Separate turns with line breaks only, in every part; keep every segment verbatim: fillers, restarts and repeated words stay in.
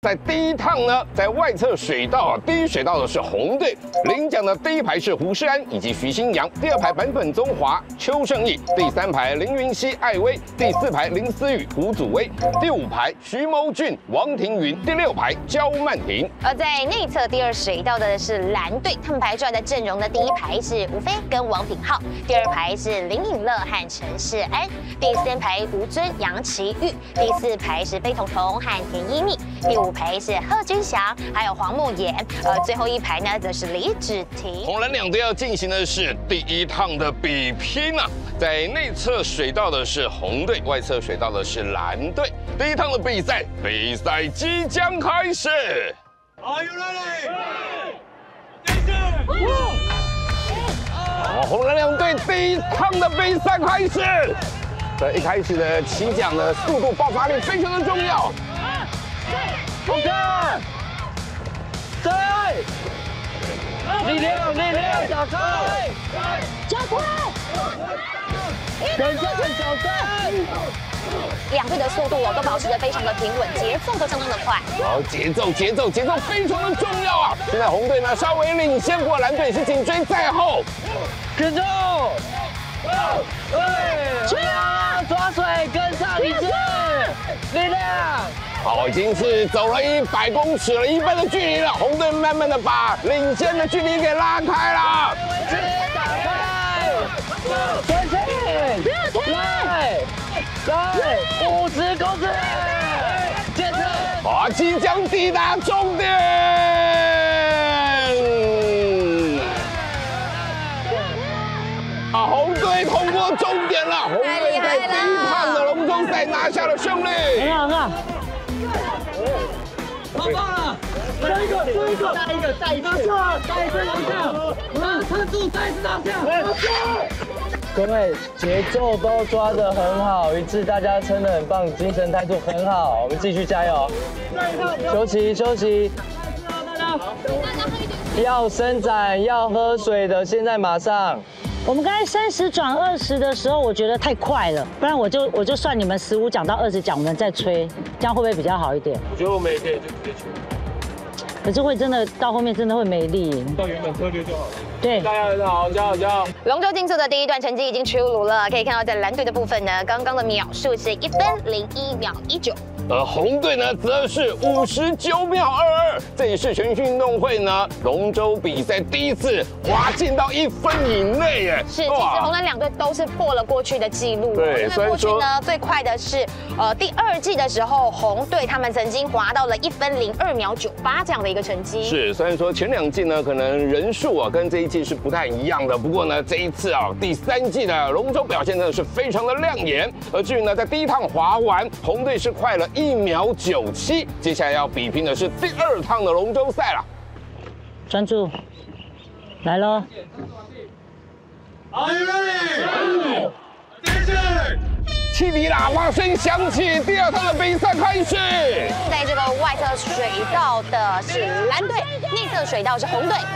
在第一趟呢，在外侧水道啊，第一水道的是红队，领奖的第一排是胡诗安以及徐新阳，第二排坂本宗华、邱胜义，第三排林云熙、艾薇，第四排林思雨、胡祖威，第五排徐谋俊、王庭云，第六排焦曼婷。
而在内侧第二水道的是蓝队，他们排出来的阵容的第一排是吴飞跟王品浩，第二排是林颖乐和陈世安，第三排吴尊、杨奇玉，第四排是贝彤彤和田依蜜，第五排是贺军翔还有黄慕言，而最后一排呢则是李芷婷。
红蓝两队要进行的是第一趟的比拼啊，在内侧水道的是红队，外侧水道的是蓝队。第一趟的比赛，比赛即将开始。Are you ready? 好，红蓝两队第一趟的比赛开始。这一开始的起桨的速度、爆发力非常的重要。
冲看，对，力量，力量，小开，
加快，
跟上小开。
两队的速度哦都保持得非常的平稳，节奏都相当的快。
好，节奏节奏节奏非常的重要啊！现在红队呢稍微领先，不过蓝队是紧追在后。
跟住，对，去啊！抓水，跟上一次，力量。
好，已经是走了一百公尺了，一半的距离了。红队慢慢的把领先的距离给拉开了。
直接打开，前进，不要停，来。来，五十公尺，坚持！
啊，即将抵达终点！啊，红队通过终点了，红队在第一趟的龙舟赛拿下了胜利。
很好，很好，好棒了！再一个，再一个，再一个，再一个，再一次拿下！啊，撑住，再一次拿下！各位节奏都抓得很好，一致大家撑得很棒，精神态度很好，我们继续加油！休息休息，要伸展要喝水的，现在马上。
我们刚才三十转二十的时候，我觉得太快了，不然我就我就算你们十五讲到二十讲，我们再吹，这样会不会比较好一点？
我觉得我们也可以就直接吹。
可是会真的到后面真的会没力，
到原本策略就好了。
对，
大家很好，加油加油！
龙舟竞速的第一段成绩已经出炉了，可以看到在蓝队的部分呢，刚刚的秒数是一分零一秒一九。
而红队呢，则是五十九秒二二，这也是全运运动会呢龙舟比赛第一次滑进到一分以内耶。
是，其实红蓝两队都是破了过去的记录。
对，
因为过去呢最快的是呃第二季的时候，红队他们曾经滑到了一分零二秒九八这样的一个成绩。
是，虽然说前两季呢可能人数啊跟这一季是不太一样的，不过呢这一次啊第三季的龙舟表现真的是非常的亮眼。而至于呢在第一趟滑完，红队是快了一秒九七，接下来要比拼的是第二趟的龙舟赛了。
专注，来喽！
Are you ready? Attention!
汽笛喇叭声响起，第二趟的比赛开始。
在这个外侧水道的是蓝队，内侧水道是红队。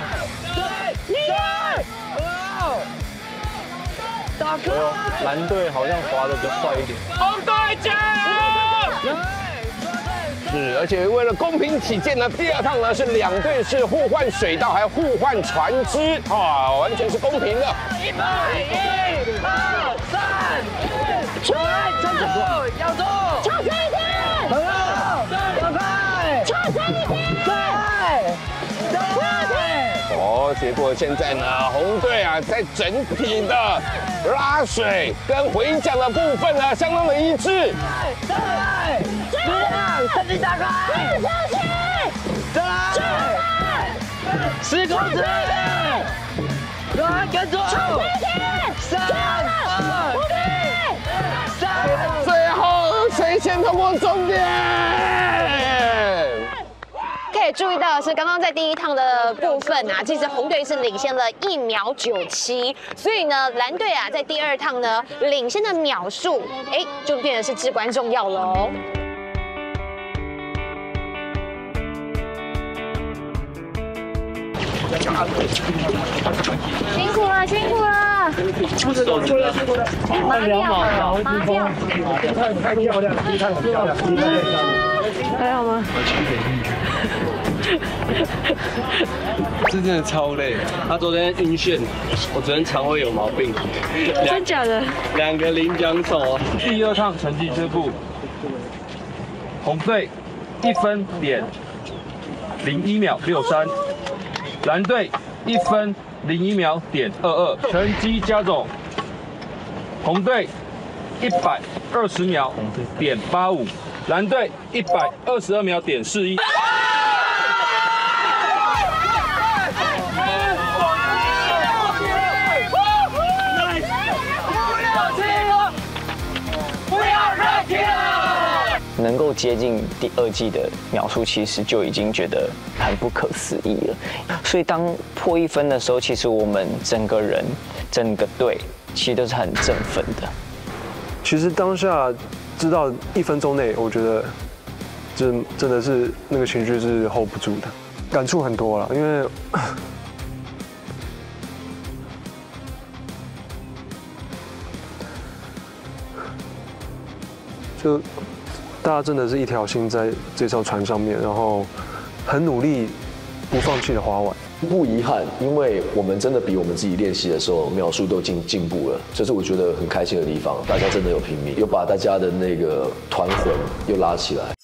大哥，蓝队好像滑得比较帅一点。
红队加油！是，而且为了公平起见呢，第二趟呢是两队是互换水道，还有互换船只，啊，完全是公平的。
一百一、二、三，出来，撑住，咬住，
超前一点，
很好，小开，
超前一点，
对，对，
哦，结果现在呢，红队啊，在整体的拉水跟回桨的部分呢，相当的一致。
再来，力量，身体打开，再来，十公尺，来，跟住，三、二、一，三，
最后谁先通过终点？
可以注意到的是，刚刚在第一趟的部分啊，其实红队是领先了一秒九七，所以呢，蓝队啊在第二趟呢领先的秒数，哎，就变得是至关重要了哦。
辛苦了，辛苦了！麻掉了，麻掉。
太漂亮，第一趟很漂亮，第一趟很漂亮。
还好吗？
这真的超累。他昨天晕眩，我昨天肠胃有毛病。
真假的？
两个领奖手，第二趟成绩宣布：红队一分点零一秒六三，蓝队一分零一秒点二二，成绩加总，红队一百二十秒点八五，蓝队一百二十二秒点四一。
能够接近第二季的秒数，其实就已经觉得很不可思议了。所以当破一分的时候，其实我们整个人、整个队其实都是很振奋的。
其实当下知道一分钟内，我觉得真真的是那个情绪是 hold 不住的，感触很多了，因为。就大家真的是一条心在这艘船上面，然后很努力、不放弃的划完。
不遗憾，因为我们真的比我们自己练习的时候秒数都进进步了，这是我觉得很开心的地方。大家真的有拼命，又把大家的那个团魂又拉起来。